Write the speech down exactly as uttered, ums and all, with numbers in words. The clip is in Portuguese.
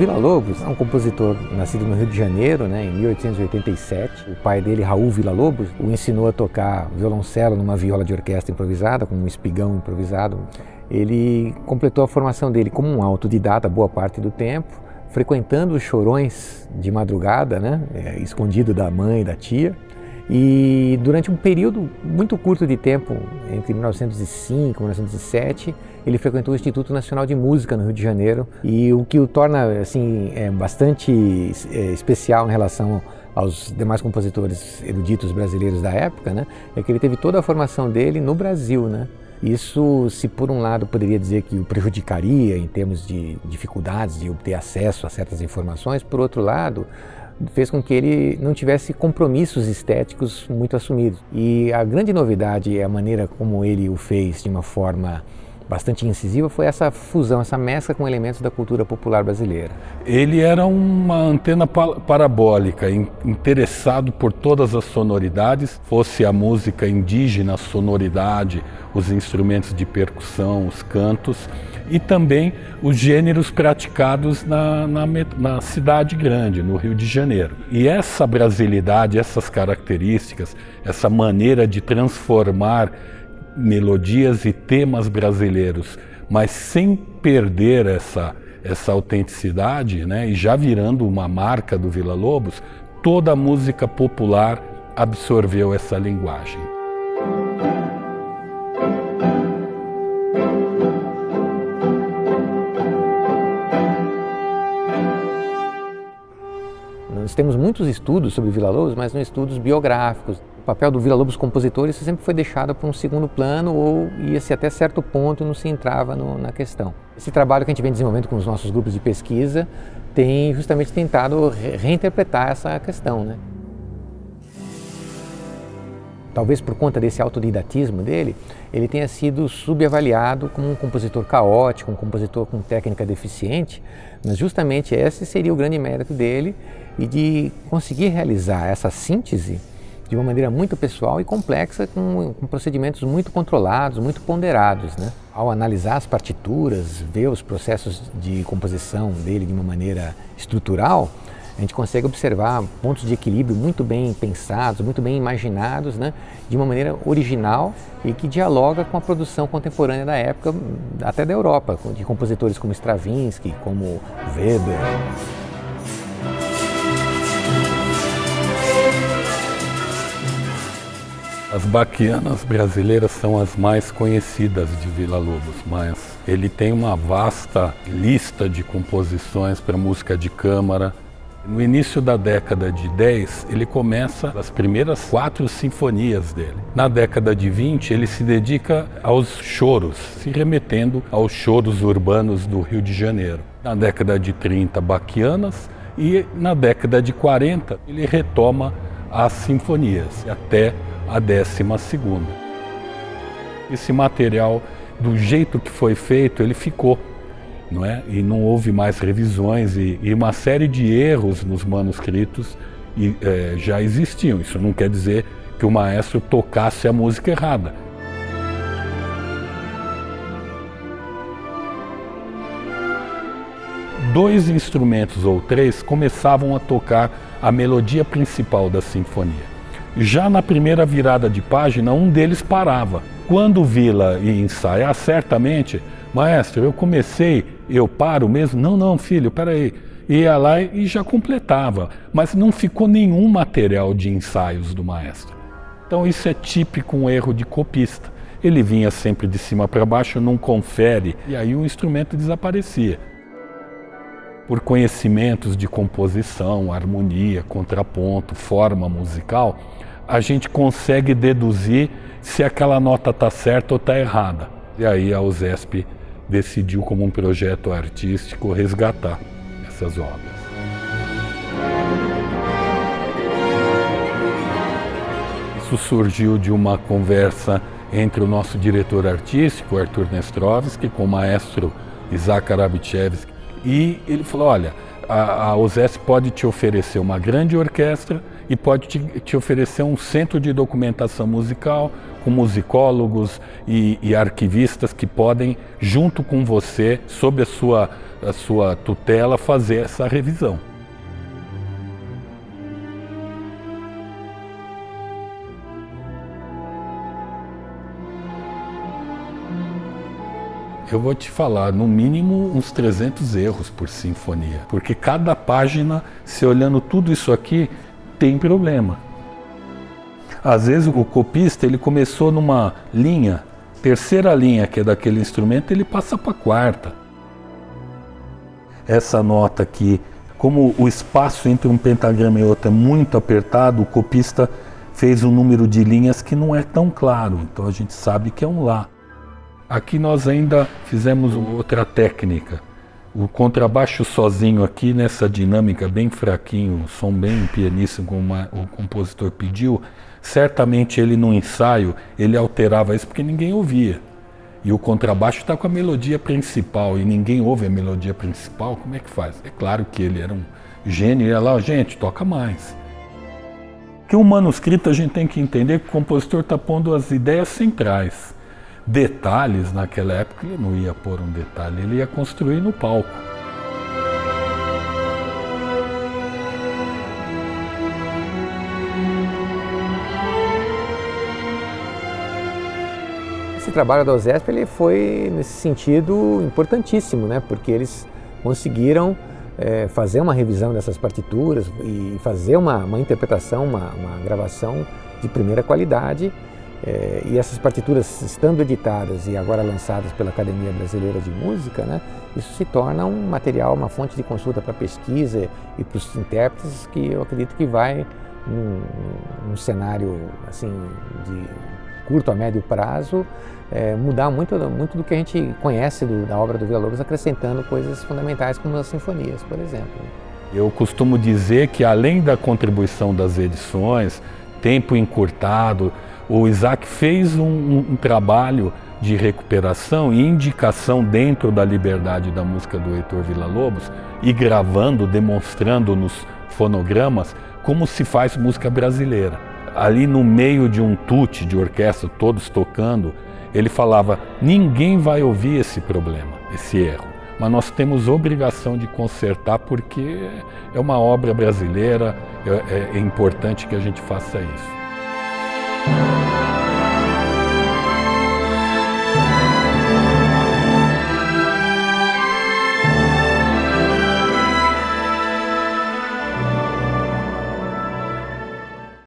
Villa-Lobos é um compositor nascido no Rio de Janeiro, né, em mil oitocentos e oitenta e sete. O pai dele, Raul Villa-Lobos, o ensinou a tocar violoncelo numa viola de orquestra improvisada, com um espigão improvisado. Ele completou a formação dele como um autodidata boa parte do tempo, frequentando os chorões de madrugada, né, é, escondido da mãe e da tia. E durante um período muito curto de tempo, entre mil novecentos e cinco e mil novecentos e sete, ele frequentou o Instituto Nacional de Música no Rio de Janeiro, e o que o torna assim, é, bastante é, especial em relação aos demais compositores eruditos brasileiros da época, né, é que ele teve toda a formação dele no Brasil, né? Isso, se por um lado poderia dizer que o prejudicaria em termos de dificuldades de obter acesso a certas informações, por outro lado, fez com que ele não tivesse compromissos estéticos muito assumidos. E a grande novidade é a maneira como ele o fez de uma forma bastante incisiva, foi essa fusão, essa mescla com elementos da cultura popular brasileira. Ele era uma antena parabólica, interessado por todas as sonoridades, fosse a música indígena, a sonoridade, os instrumentos de percussão, os cantos, e também os gêneros praticados na, na, na cidade grande, no Rio de Janeiro. E essa brasilidade, essas características, essa maneira de transformar melodias e temas brasileiros, mas sem perder essa, essa autenticidade, né? E já virando uma marca do Villa-Lobos, toda a música popular absorveu essa linguagem. Nós temos muitos estudos sobre Villa-Lobos, mas não estudos biográficos. O papel do Villa-Lobos compositor isso sempre foi deixado para um segundo plano, ou ia-se até certo ponto não se entrava no, na questão. Esse trabalho que a gente vem desenvolvendo com os nossos grupos de pesquisa tem justamente tentado re reinterpretar essa questão, né? Talvez por conta desse autodidatismo dele, ele tenha sido subavaliado como um compositor caótico, um compositor com técnica deficiente, mas justamente esse seria o grande mérito dele, e de conseguir realizar essa síntese de uma maneira muito pessoal e complexa, com, com procedimentos muito controlados, muito ponderados, né? Ao analisar as partituras, ver os processos de composição dele de uma maneira estrutural, a gente consegue observar pontos de equilíbrio muito bem pensados, muito bem imaginados, né? De uma maneira original e que dialoga com a produção contemporânea da época, até da Europa, de compositores como Stravinsky, como Weber. As baquianas brasileiras são as mais conhecidas de Villa-Lobos, mas ele tem uma vasta lista de composições para música de câmara. No início da década de dez, ele começa as primeiras quatro sinfonias dele. Na década de vinte, ele se dedica aos choros, se remetendo aos choros urbanos do Rio de Janeiro. Na década de trinta, baquianas, e na década de quarenta, ele retoma as sinfonias, até a décima segunda. Esse material, do jeito que foi feito, ele ficou, não é? E não houve mais revisões, e, e uma série de erros nos manuscritos e, é, já existiam. Isso não quer dizer que o maestro tocasse a música errada. Dois instrumentos ou três começavam a tocar a melodia principal da sinfonia. Já na primeira virada de página, um deles parava. Quando o Villa ia ensaiar, certamente, maestro, eu comecei, eu paro mesmo? Não, não, filho, peraí. Ia lá e já completava, mas não ficou nenhum material de ensaios do maestro. Então isso é típico um erro de copista. Ele vinha sempre de cima para baixo, não confere, e aí o instrumento desaparecia. Por conhecimentos de composição, harmonia, contraponto, forma musical, a gente consegue deduzir se aquela nota está certa ou está errada. E aí a USESP decidiu, como um projeto artístico, resgatar essas obras. Isso surgiu de uma conversa entre o nosso diretor artístico, Arthur Nestrovski, com o maestro Isaac Karabichevski. E ele falou, olha, a, a USESP pode te oferecer uma grande orquestra e pode te, te oferecer um centro de documentação musical com musicólogos e, e arquivistas que podem, junto com você, sob a sua, a sua tutela, fazer essa revisão. Eu vou te falar, no mínimo uns trezentos erros por sinfonia, porque cada página, se olhando tudo isso aqui, tem problema. Às vezes o copista, ele começou numa linha, terceira linha que é daquele instrumento, ele passa para a quarta. Essa nota aqui, como o espaço entre um pentagrama e outro é muito apertado, o copista fez um número de linhas que não é tão claro, então a gente sabe que é um Lá. Aqui nós ainda fizemos outra técnica. O contrabaixo sozinho aqui, nessa dinâmica bem fraquinho, som bem pianíssimo, como o compositor pediu, certamente ele no ensaio, ele alterava isso porque ninguém ouvia. E o contrabaixo está com a melodia principal e ninguém ouve a melodia principal, como é que faz? É claro que ele era um gênio, ia lá, gente, toca mais. Porque o manuscrito a gente tem que entender que o compositor está pondo as ideias centrais. Detalhes, naquela época ele não ia pôr um detalhe, ele ia construir no palco. Esse trabalho da OSESP ele foi, nesse sentido, importantíssimo, né? Porque eles conseguiram é, fazer uma revisão dessas partituras e fazer uma, uma interpretação, uma, uma gravação de primeira qualidade. É, e essas partituras, estando editadas e agora lançadas pela Academia Brasileira de Música, né, isso se torna um material, uma fonte de consulta para pesquisa e para os intérpretes, que eu acredito que vai, num, num cenário assim, de curto a médio prazo, é, mudar muito, muito do que a gente conhece do, da obra do Villa-Lobos, acrescentando coisas fundamentais como as sinfonias, por exemplo. Eu costumo dizer que, além da contribuição das edições, tempo encurtado, o Isaac fez um, um, um trabalho de recuperação e indicação dentro da liberdade da música do Heitor Villa-Lobos e gravando, demonstrando nos fonogramas como se faz música brasileira. Ali no meio de um tute de orquestra, todos tocando, ele falava, ninguém vai ouvir esse problema, esse erro, mas nós temos obrigação de consertar porque é uma obra brasileira, é, é importante que a gente faça isso.